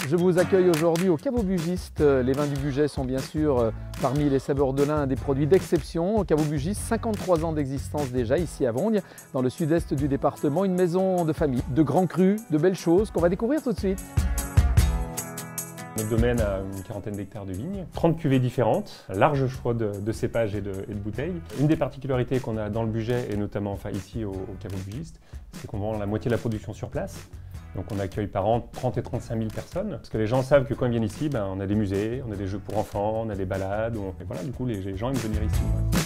Je vous accueille aujourd'hui au Caveau Bugiste. Les vins du Bugey sont bien sûr parmi les saveurs de l'Ain des produits d'exception. Au Caveau Bugiste, 53 ans d'existence déjà ici à Vognes, dans le sud-est du département, une maison de famille, de grands crus, de belles choses qu'on va découvrir tout de suite. Notre domaine a une quarantaine d'hectares de vignes, 30 cuvées différentes, un large choix de cépages et de bouteilles. Une des particularités qu'on a dans le Bugey, et notamment ici au Caveau Bugiste, c'est qu'on vend la moitié de la production sur place. Donc on accueille par an 30 et 35 000 personnes. Parce que les gens savent que quand ils viennent ici, on a des musées, on a des jeux pour enfants, on a des balades. Et voilà, du coup les gens aiment venir ici.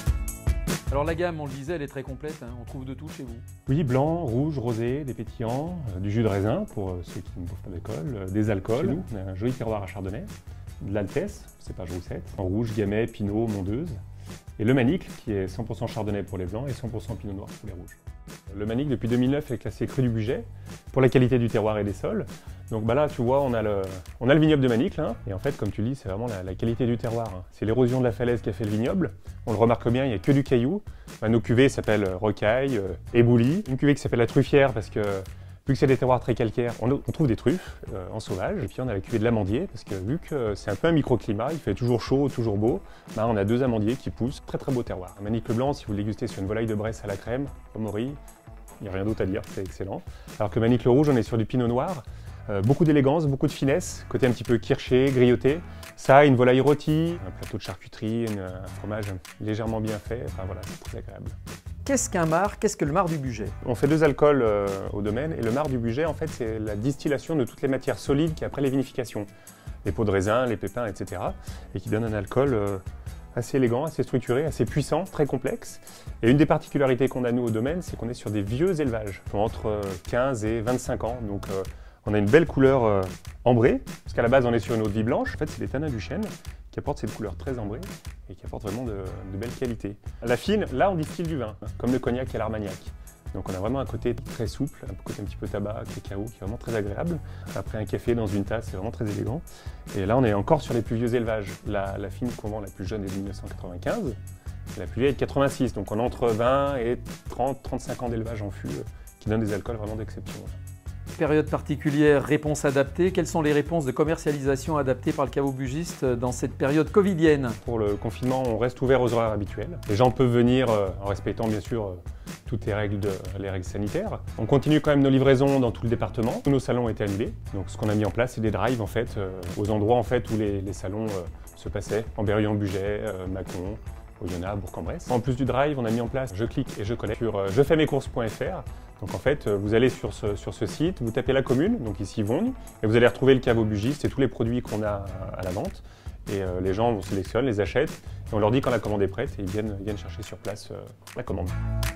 Alors la gamme, on le disait, elle est très complète, hein. On trouve de tout chez vous. Oui, blanc, rouge, rosé, des pétillants, du jus de raisin pour ceux qui ne bouffent pas d'alcool, des alcools. Chez nous, on a un joli terroir à chardonnay, de l'Altesse, cépage roussette, en rouge, gamay, pinot, mondeuse. Et le Manicle, qui est 100% chardonnay pour les blancs et 100% pinot noir pour les rouges. Le Manicle, depuis 2009, est classé cru du Bugey pour la qualité du terroir et des sols. Donc là, tu vois, on a le vignoble de Manicle, hein, et en fait, comme tu le dis, c'est vraiment la qualité du terroir. Hein. C'est l'érosion de la falaise qui a fait le vignoble. On le remarque bien, il n'y a que du caillou. Nos cuvées s'appellent Rocaille, Éboulis. Une cuvée qui s'appelle la Truffière parce que vu que c'est des terroirs très calcaires, on trouve des truffes en sauvage. Et puis on a la cuvée de l'Amandier, parce que vu que c'est un peu un microclimat, il fait toujours chaud, toujours beau, on a deux amandiers qui poussent. Très très beau terroir. Un Manicle blanc, si vous le dégustez sur une volaille de Bresse à la crème, au mori, il n'y a rien d'autre à dire, c'est excellent. Alors que Manicle rouge, on est sur du pinot noir. Beaucoup d'élégance, beaucoup de finesse, côté un petit peu kirché, grioté. Ça, une volaille rôtie, un plateau de charcuterie, un fromage légèrement bien fait, enfin voilà, c'est très agréable. Qu'est-ce qu'un marc? Qu'est-ce que le marc du Bugey? On fait deux alcools au domaine, et le marc du Bugey, en fait, c'est la distillation de toutes les matières solides qui après les vinifications. Les peaux de raisin, les pépins, etc. Et qui donne un alcool assez élégant, assez structuré, assez puissant, très complexe. Et une des particularités qu'on a nous au domaine, c'est qu'on est sur des vieux élevages, entre 15 et 25 ans. Donc on a une belle couleur ambrée, parce qu'à la base on est sur une eau de vie blanche. En fait, c'est des tanins du chêne qui apportent cette couleur très ambrée et qui apportent vraiment de belles qualités. La fine, là on distille du vin, comme le cognac et l'armagnac. Donc on a vraiment un côté très souple, un côté un petit peu tabac, cacao, qui est vraiment très agréable. Après un café dans une tasse, c'est vraiment très élégant. Et là on est encore sur les plus vieux élevages. La fine qu'on vend, la plus jeune est de 1995, et la plus vieille est de 86. Donc on a entre 20 et 30-35 ans d'élevage en fût, qui donnent des alcools vraiment d'exception. Période particulière, réponses adaptées. Quelles sont les réponses de commercialisation adaptées par le Caveau Bugiste dans cette période covidienne? Pour le confinement, on reste ouvert aux horaires habituels. Les gens peuvent venir en respectant bien sûr toutes les règles sanitaires. On continue quand même nos livraisons dans tout le département. Tous nos salons ont été annulés. Donc ce qu'on a mis en place, c'est des drives en fait, aux endroits en fait, où les salons se passaient. En Berrian, Bugey, Mâcon, Oyonnax, Bourg-en-Bresse. En plus du drive, on a mis en place Je clique et je collecte sur jefaimiscourses.fr. Donc en fait, vous allez sur ce site, vous tapez la commune, donc ici Vognes, et vous allez retrouver le Caveau Bugiste et tous les produits qu'on a à la vente. Et les gens sélectionnent, les achètent, et on leur dit quand la commande est prête, et ils viennent chercher sur place la commande.